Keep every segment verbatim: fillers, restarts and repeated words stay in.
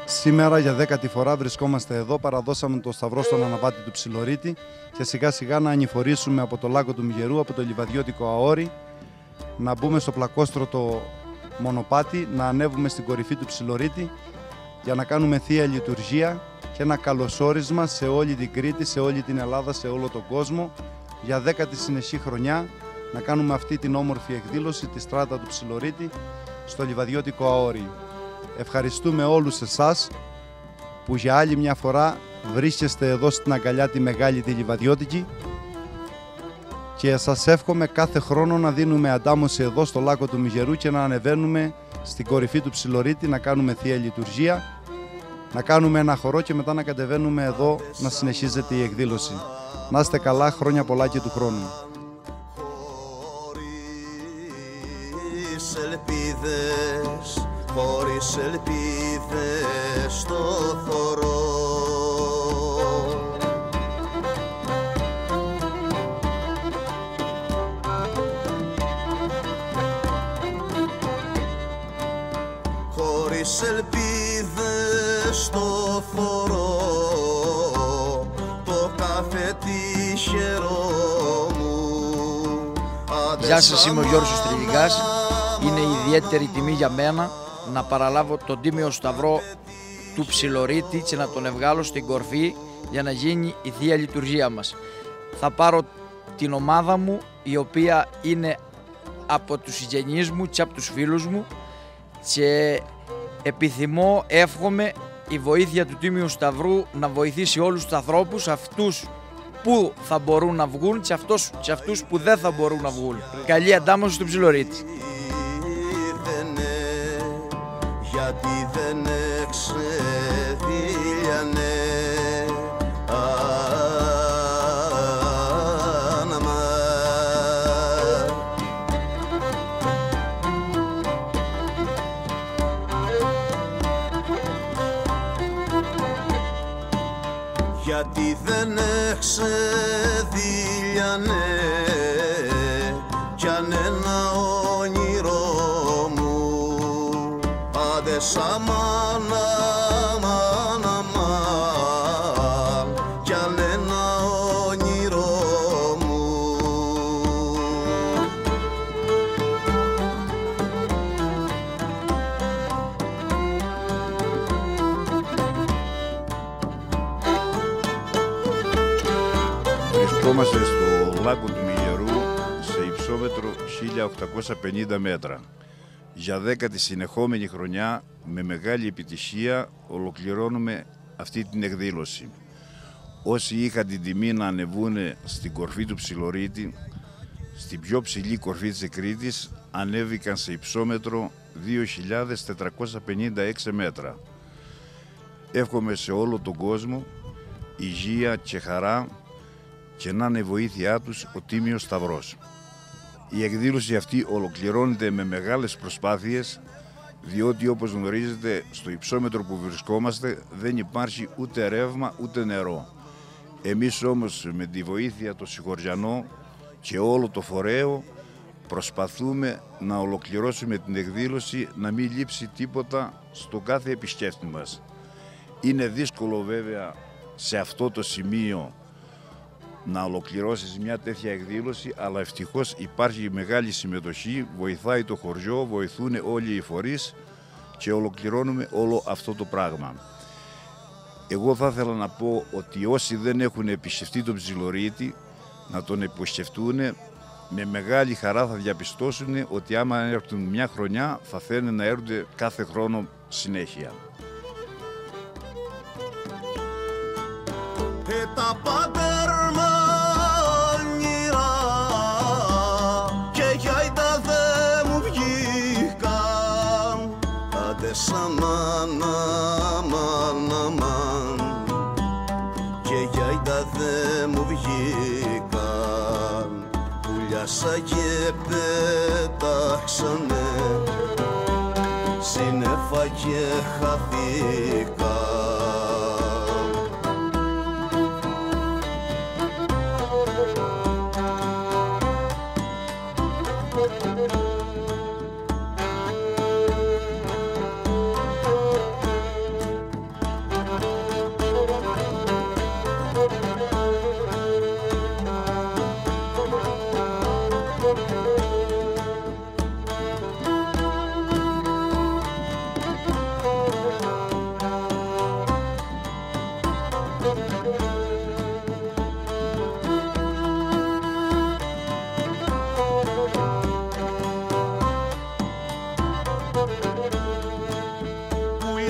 Σήμερα για δέκατη φορά βρισκόμαστε εδώ, παραδώσαμε το σταυρό στον αναβάτη του Ψιλορίτη και σιγά σιγά να ανηφορήσουμε από το λάκκο του Μυγερού, από το λιβαδιώτικο Αόρι, να μπούμε στο πλακόστρωτο μονοπάτι, να ανέβουμε στην κορυφή του Ψιλορίτη για να κάνουμε Θεία Λειτουργία και ένα καλωσόρισμα σε όλη την Κρήτη, σε όλη την Ελλάδα, σε όλο τον κόσμο, για δέκατη συνεχή χρονιά να κάνουμε αυτή την όμορφη εκδήλωση, τη στράτα του Ψιλορίτη, στο λιβαδιώτικο Αόρι. Ευχαριστούμε όλους εσάς που για άλλη μια φορά βρίσκεστε εδώ στην αγκαλιά τη μεγάλη τη λιβαδιώτικη και σας εύχομαι κάθε χρόνο να δίνουμε αντάμωση εδώ στο λάκκο του Μυγερού και να ανεβαίνουμε στην κορυφή του Ψιλορίτη, να κάνουμε Θεία Λειτουργία, να κάνουμε ένα χορό και μετά να κατεβαίνουμε εδώ να συνεχίζεται η εκδήλωση. Να είστε καλά, χρόνια πολλά και του χρόνου. Χωρίς ελπίδες στο θωρώ. Χωρίς ελπίδες στο θωρώ, το κάθε τυχερό μου. Γεια σας, είμαι ο Γιώργος Τριλιγκάς. Είναι ιδιαίτερη τιμή για μένα να παραλάβω τον τίμιο σταυρό του Ψιλορίτη και να τον ευγάλω στην κορφή για να γίνει η Θεία Λειτουργία μας. Θα πάρω την ομάδα μου, η οποία είναι από τους συγγενείς μου και από τους φίλους μου, και επιθυμώ, εύχομαι η βοήθεια του Τίμιου Σταυρού να βοηθήσει όλους τους ανθρώπους, αυτούς που θα μπορούν να βγουν και, αυτούς, και αυτούς που δεν θα μπορούν να βγουν. Καλή αντάμωση του Ψιλορίτη. Γιατί δεν εξεδίλιανε άνομα. Γιατί δεν εξεδίλιανε κι αν ένα όνειρο Σαμάν, αμάν, αμάν, κι αν ένα όνειρο μου. Βρισκόμαστε στο λάκκο του Μυγερού σε υψόμετρο χίλια οκτακόσια πενήντα μέτρα. Για δέκατη συνεχόμενη χρονιά, με μεγάλη επιτυχία, ολοκληρώνουμε αυτή την εκδήλωση. Όσοι είχαν την τιμή να ανεβούν στην κορφή του Ψιλορίτη, στην πιο ψηλή κορφή της Κρήτης, ανέβηκαν σε υψόμετρο δύο χιλιάδες τετρακόσια πενήντα έξι μέτρα. Εύχομαι σε όλο τον κόσμο υγεία και χαρά και να είναι βοήθειά τους ο Τίμιος Σταυρός. Η εκδήλωση αυτή ολοκληρώνεται με μεγάλες προσπάθειες, διότι όπως γνωρίζετε στο υψόμετρο που βρισκόμαστε δεν υπάρχει ούτε ρεύμα ούτε νερό. Εμείς όμως με τη βοήθεια των συγχωριανών και όλο το φορέο προσπαθούμε να ολοκληρώσουμε την εκδήλωση, να μην λείψει τίποτα στο κάθε επισκέπτη μας. Είναι δύσκολο βέβαια σε αυτό το σημείο να ολοκληρώσεις μια τέτοια εκδήλωση, αλλά ευτυχώς υπάρχει μεγάλη συμμετοχή, βοηθάει το χωριό, βοηθούν όλοι οι φορείς και ολοκληρώνουμε όλο αυτό το πράγμα. Εγώ θα ήθελα να πω ότι όσοι δεν έχουν επισκεφτεί τον Ψιλορίτη, να τον επισκεφτούν, με μεγάλη χαρά θα διαπιστώσουν ότι άμα έρθουν μια χρονιά θα θέλουν να έρχονται κάθε χρόνο συνέχεια. Αμάν, αμάν, αμάν, και για είδα δε μου βγήκαν, πουλιάσα και πέταξανε, σύννεφα και χαθήκαν.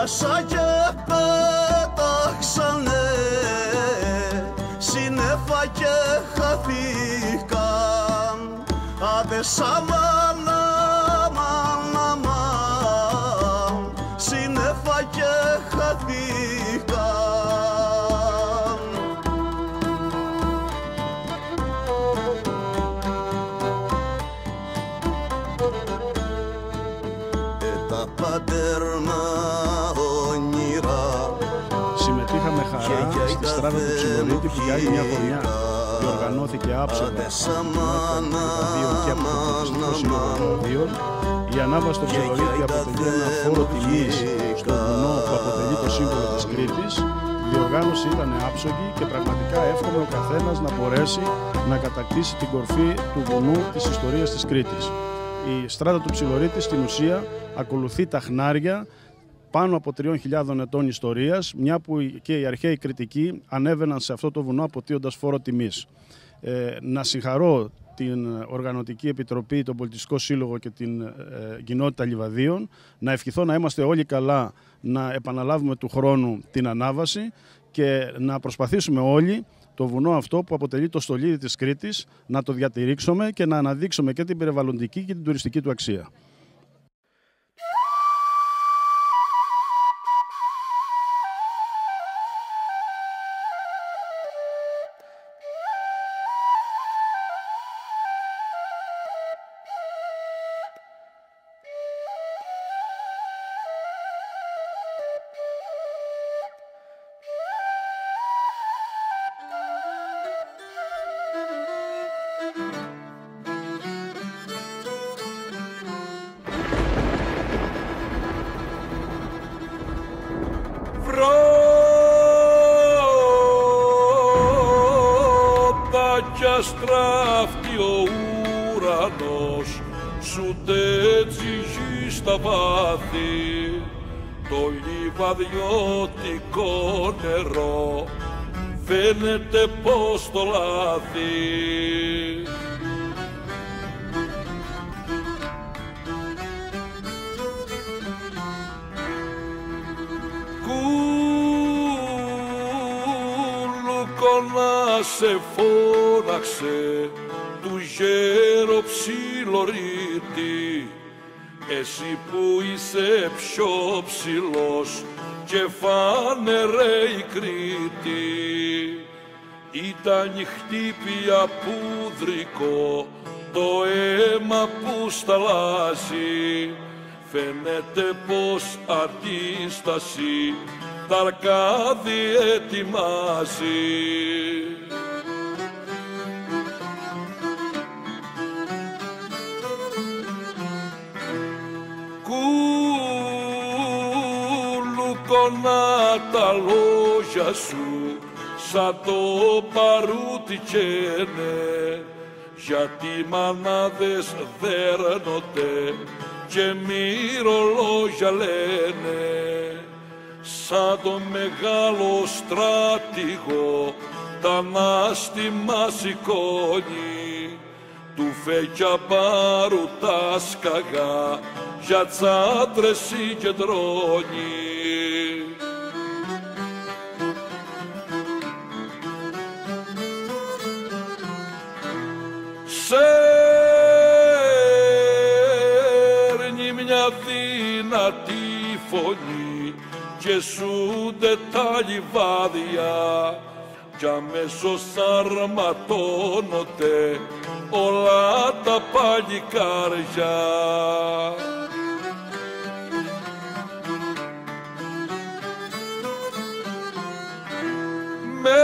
πουλιάσα και πέταξανε, σύννεφα και χαθήκαν, άντε σαμάν, αμάν, αμάν, σύννεφα και χαθήκαν. Τα πατέρνα όνειρα. Συμμετείχα με χαρά στη στράτα του Ψιλορίτη που για άλλη μια χρονιά διοργανώθηκε άψογα από και από το Πολιτιστικό Σύλλογο Λιβαδίων. Η ανάβαση στο Ψιλορίτη αποτελεί ένα φόρο τιμής στο βουνό που αποτελεί το σύμβολο της Κρήτης. Η διοργάνωση ήταν άψογη και πραγματικά εύχομαι ο καθένας να μπορέσει να κατακτήσει την κορφή του βουνού της ιστορίας της Κρήτης. Η στράτα του Ψιλορίτη στην ουσία ακολουθεί τα χνάρια πάνω από τριών χιλιάδων ετών ιστορίας, μια που και οι αρχαίοι Κρητικοί ανέβαιναν σε αυτό το βουνό αποτείοντας φόρο τιμής. Ε, να συγχαρώ την Οργανωτική Επιτροπή, τον Πολιτιστικό Σύλλογο και την ε, Κοινότητα Λιβαδίων, να ευχηθώ να είμαστε όλοι καλά, να επαναλάβουμε του χρόνου την ανάβαση και να προσπαθήσουμε όλοι το βουνό αυτό που αποτελεί το στολίδι της Κρήτης να το διατηρήσουμε και να αναδείξουμε και την περιβαλλοντική και την τουριστική του αξία. Κι αστράφτει ο ουρανός, σου τέτοιοι γη στα βάθη, το λιβαδιώτικο νερό φαίνεται πως το λάθη. Κουλουκονά σε φώναξε του γέρο Ψιλορίτη, εσύ που είσαι πιο ψηλός και φάνερε η Κρήτη. Ήταν χτύπια πουδρικό το αίμα που σταλάζει, φαίνεται πως αντίσταση τ' Αρκάδι ετοιμάζει. Κουλουκονά τα λόγια σου σαν το παρούτι καίνε, γιατί μανάδες δέρνονται και μυρολόγια λένε. Σαν το μεγάλο στράτηγο τ' ανάστημα σηκώνει, του φεκιαμπάρου τα σκαγά για τσάντρες συγκεντρώνει. Σέρνει μια δυνατή φωνή και σούνται τα λιβάδια κι αμέσως αρματώνονται όλα τα παλικάρια. Με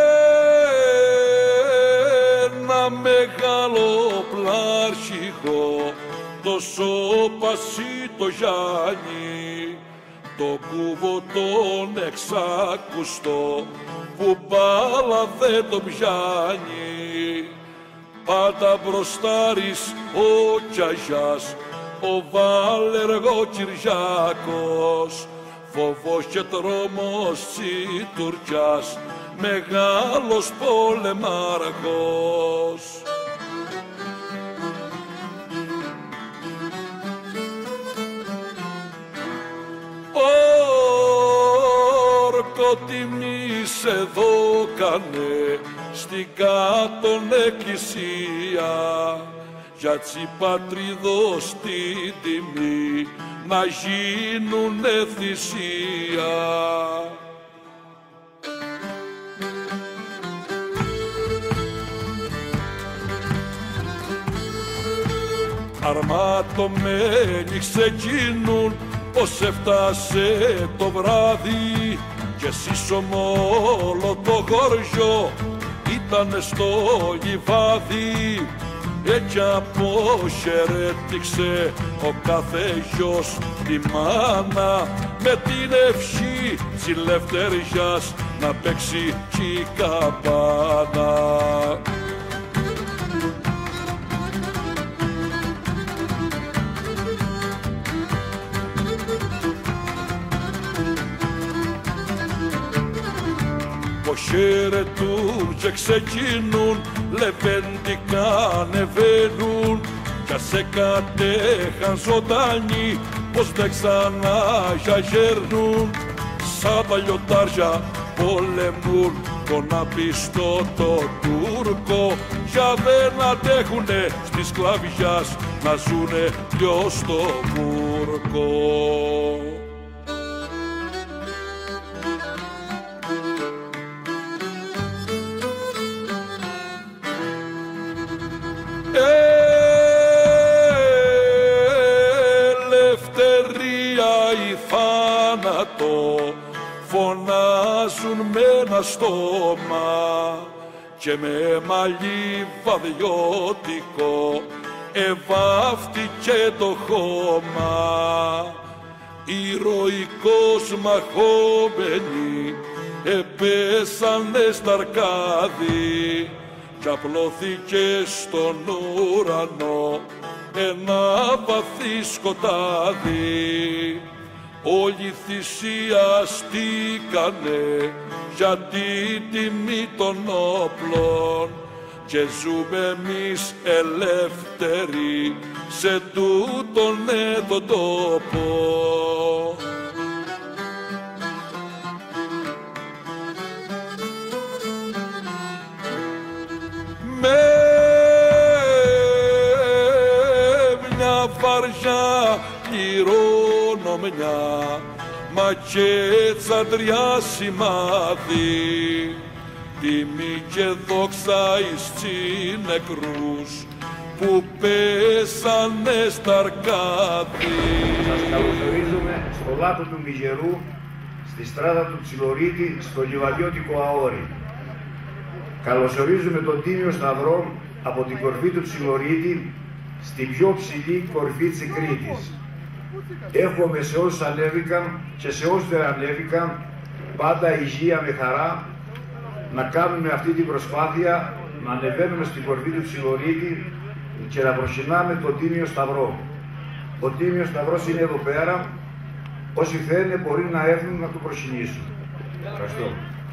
ένα μεγάλο πλάρχηγο τόσο πασίτο Γιάννη, το κούβο τον εξάκουστο που μπάλα δεν το πιάνει. Πάντα μπροστάρης ο Κιαγιάς, ο Βάλεργο Κυριάκος, φόβος και τρόμος Τσιτουρκιάς, μεγάλος πολεμάρχος. Oh! το τιμής εδώ κάνε στην κάτω εκκλησία, για τσι πατρίδος την τιμή να γίνουνε θυσία. Αρματωμένοι ξεκινούν πως έφτασε το βράδυ και συσσωμόλο το χωριό ήτανε στο λιβάδι. Έτσι αποχαιρέτηξε ο κάθε γιος τη μάνα με την ευχή της ελευθεριάς να παίξει κι καμπάνα. Χαιρετούν και ξεκινούν, λεβέντικα ανεβαίνουν κι ας σε κατέχαν ζωντανοί πως δεν ξαναγιαγέρνουν. Σαν τα λιοντάρια πολεμούν τον απιστό το Τούρκο, για δεν αντέχουνε στις σκλαβιάς να ζουνε πιο στο βούρκο. Ελευθερία ή θάνατο φωνάζουν με ένα στόμα και με μαλλί βαδιώτικο ευάφτηκε το χώμα. Ηρωικός μαχόμενοι επέσανε στα αρκάδι κι απλώθηκε στον ουρανό ένα βαθύ σκοτάδι. Όλοι θυσιαστήκανε για την τιμή των όπλων και ζούμε εμείς ελεύθεροι σε τούτον εδώ τόπο. Με μια βαριά κληρονομιά μα και τσαντριά σημάδι, τιμή και δόξα εις τσι νεκρούς που πέσανε στα αρκάδι. Σας καλωσορίζουμε στο λάκκο του Μιγερού, στη στράτα του Ψιλορίτη, στο λιβαδιώτικο Αόρι. Καλωσορίζουμε τον Τίμιο Σταυρό από την κορφή του Ψιλορίτη στη πιο ψηλή κορφή της Κρήτης. Εύχομαι σε όσους ανέβηκαν και σε όσους δεν ανέβηκαν πάντα υγεία με χαρά, να κάνουμε αυτή την προσπάθεια, να ανεβαίνουμε στην κορφή του Ψιλορίτη και να προσκυνάμε τον Τίμιο Σταυρό. Ο Τίμιος Σταυρός είναι εδώ πέρα, όσοι θέλουν μπορεί να έρθουν να του προσκυνήσουν. Ευχαριστώ.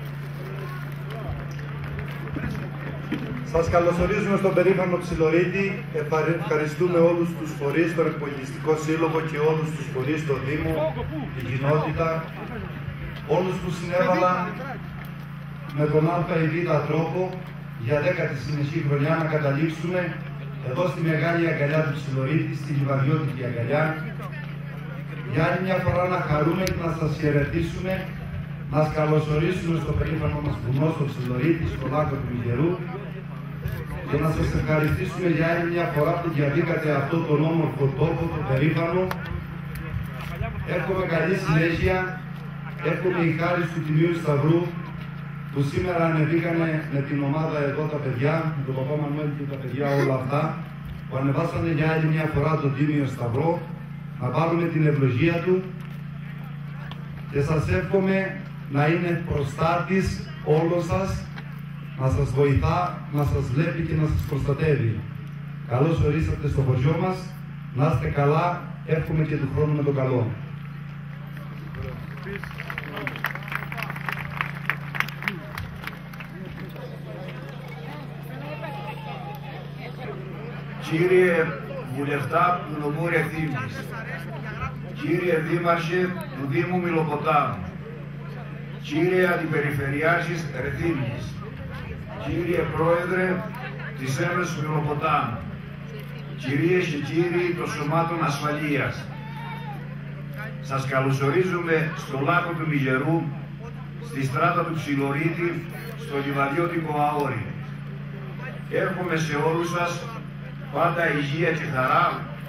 Σας καλωσορίζουμε στον περήφανο Ψιλορίτη. Ευχαριστούμε όλους τους φορείς, τον Εκπολιτιστικό Σύλλογο και όλους τους φορείς, τον Δήμο, την κοινότητα, όλους που συνέβαλαν με τον α ή β τρόπο για δέκατη συνεχή χρονιά να καταλήξουμε εδώ στη μεγάλη αγκαλιά του Ψιλορίτη, στη λιβαδιώτικη αγκαλιά. Για άλλη μια φορά να χαρούμε και να σας χαιρετήσουμε, να σας καλωσορίσουμε στο περήφανο μας βουνό, στο Ψιλορίτη, στο λάκκο του Μιγερού, και να σας ευχαριστήσουμε για άλλη μια φορά που διαβήκατε αυτό τον όμορφο τόπο, τον περήφανο. Εύχομαι καλή συνέχεια, εύχομαι η χάρη του Τιμίου Σταυρού που σήμερα ανεβήκανε με την ομάδα εδώ τα παιδιά, με τον παπά Μανουέλ και τα παιδιά όλα αυτά, που ανεβάσανε για άλλη μια φορά τον Τίμιο Σταυρό, να πάρουμε την ευλογία του και σας εύχομαι να είναι προστάτης όλων σας, να σας βοηθά, να σας βλέπει και να σας προστατεύει. Καλώς ορίσατε στο χωριό μας, να είστε καλά, εύχομαι και του χρόνου με το καλό. Κύριε Βουλευτά του νομού Ρεθύμνης, κύριε Δήμαρχε του Δήμου Μιλοποτάμου, κύριε Αντιπεριφερειάρχης Ρεθύμνης, κύριε Πρόεδρε της Ένωσης Μυλοποτάμου, κυρίες και κύριοι των Σωμάτων Ασφαλείας, σας καλωσορίζουμε στο λάκκο του Μηγερού, στη στράτα του Ψιλορίτη, στο λιβαδιώτικο Αόρι. Εύχομαι σε όλους σας πάντα υγεία και χαρά.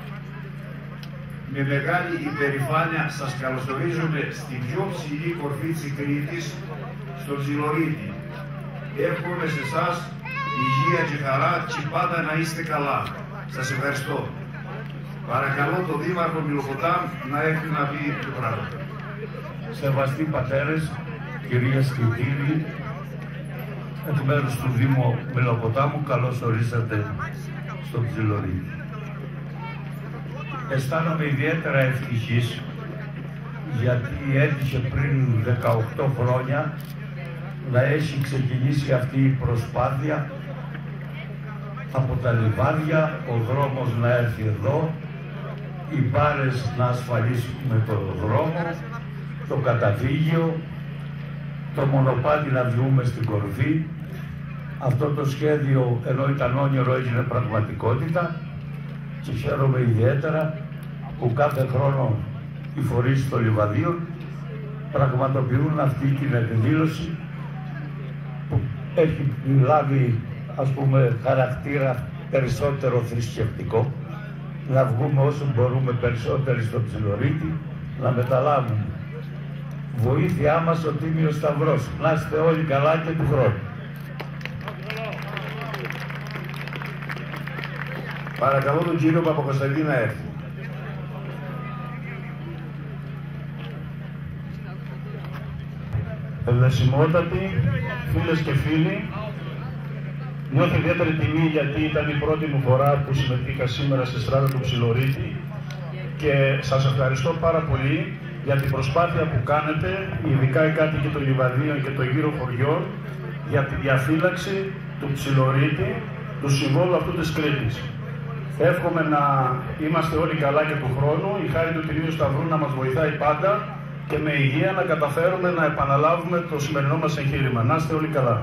Με μεγάλη υπερηφάνεια σας καλωσορίζουμε στην πιο ψηλή κορφή της Κρήτης, στο Ψιλορίτη. Εύχομαι σε εσάς υγεία και χαρά και πάντα να είστε καλά. Σας ευχαριστώ. Παρακαλώ τον Δήμαρχο Μυλοποτάμ να έρθει να πει το πράγμα. Σεβαστοί πατέρες, κυρίες και κύριοι, εκ μέρους του Δήμου Μυλοποτάμου, καλώς ορίσατε στο Ψιλορίτη. Αισθάνομαι ιδιαίτερα ευτυχής γιατί έτυχε πριν δεκαοκτώ χρόνια να έχει ξεκινήσει αυτή η προσπάθεια από τα λιβάδια, ο δρόμος να έρθει εδώ, οι μπάρες να ασφαλίσουμε το δρόμο, το καταφύγιο, το μονοπάτι να βγούμε στην κορφή. Αυτό το σχέδιο, ενώ ήταν όνειρο, έγινε πραγματικότητα και χαίρομαι ιδιαίτερα που κάθε χρόνο οι φορείς των λιβαδίων πραγματοποιούν αυτή την εκδήλωση που έχει λάβει, ας πούμε, χαρακτήρα περισσότερο θρησκευτικό, να βγούμε όσο μπορούμε περισσότεροι στο Ψιλορίτη, να μεταλάβουμε. Βοήθειά μας ο Τίμιος Σταυρός. Να είστε όλοι καλά και του χρόνου. Παρακαλώ τον κύριο Παπακοσταντή να έρθει. Ευλεσιμότατοι, φίλες και φίλοι, νιώθω ιδιαίτερη τιμή γιατί ήταν η πρώτη μου φορά που συμμετείχα σήμερα στη στράτα του Ψιλορίτη και σας ευχαριστώ πάρα πολύ για την προσπάθεια που κάνετε, ειδικά οι κάτοικοι των Λιβαδίων και των γύρω χωριών, για τη διαφύλαξη του Ψιλορίτη, του συμβόλου αυτού της Κρήτης. Εύχομαι να είμαστε όλοι καλά και του χρόνου, η χάρη του Τιμίου Σταυρού να μας βοηθάει πάντα και με υγεία να καταφέρουμε να επαναλάβουμε το σημερινό μας εγχείρημα. Να είστε όλοι καλά.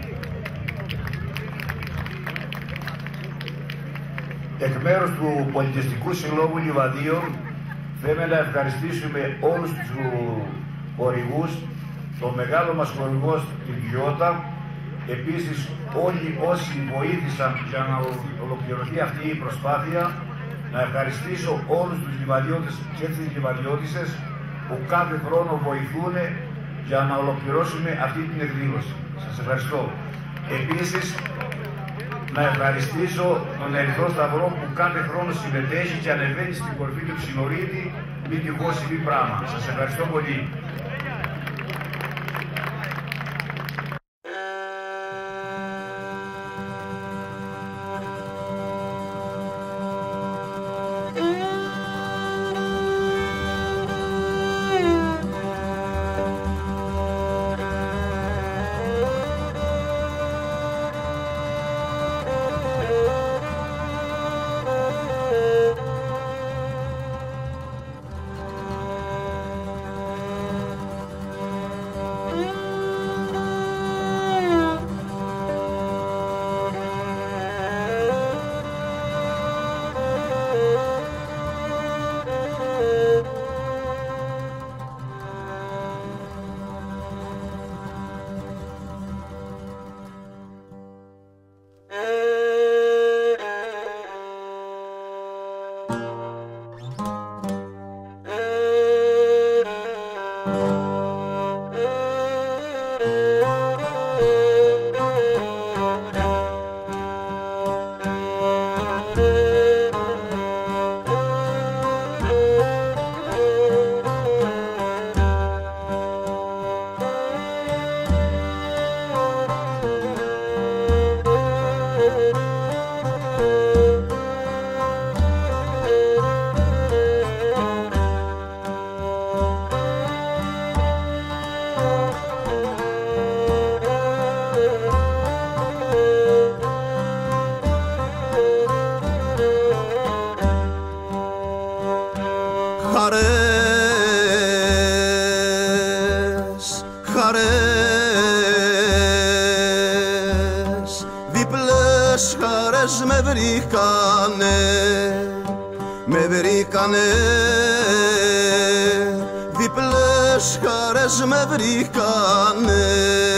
Εκ μέρους του Πολιτιστικού Συλλόγου Λιβαδίων θέλουμε να ευχαριστήσουμε όλους τους χορηγούς, τον μεγάλο μας χορηγό την Γιώτα, επίσης όλοι όσοι βοήθησαν για να ολοκληρωθεί αυτή η προσπάθεια. Να ευχαριστήσω όλους τους λιβαδιώτες και τις λιβαδιώτισσες που κάθε χρόνο βοηθούν για να ολοκληρώσουμε αυτή την εκδήλωση. Σας ευχαριστώ. Επίσης, να ευχαριστήσω τον Ερυθρό Σταυρό που κάθε χρόνο συμμετέχει και ανεβαίνει στην κορφή του Ψιλορίτη, μην τυχώς συμβεί πράγμα. Σας ευχαριστώ πολύ. Χαρές, χαρές με βρήκανε, με βρήκανε, διπλές χαρές με βρήκανε.